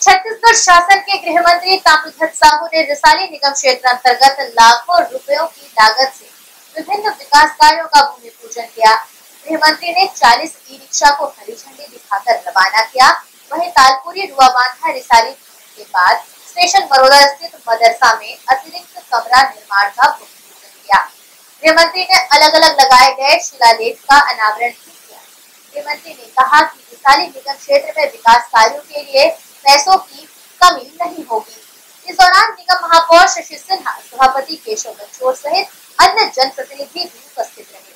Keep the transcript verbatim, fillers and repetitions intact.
छत्तीसगढ़ शासन के गृह मंत्री ताम्रध्वज साहू ने रिसाली निगम क्षेत्र अंतर्गत लाखों रुपयों की लागत से विभिन्न विकास कार्यों का भूमि पूजन किया। गृह मंत्री ने चालीस ई रिक्शा को हरी झंडी दिखाकर रवाना किया। वहीं तालपुरी रुआ बांधा रिसाली के बाद स्टेशन बड़ौदा स्थित मदरसा में अतिरिक्त कमरा निर्माण का भूमि पूजन किया। गृह मंत्री ने अलग अलग लगाए गए शिलालेख का अनावरण भी किया। गृह मंत्री ने कहा कि रिसाली निगम क्षेत्र में विकास कार्यों के लिए पैसों की कमी नहीं होगी। इस दौरान निगम महापौर शशि सिन्हा, सभापति केशव बंचोर सहित अन्य जनप्रतिनिधि भी उपस्थित रहे।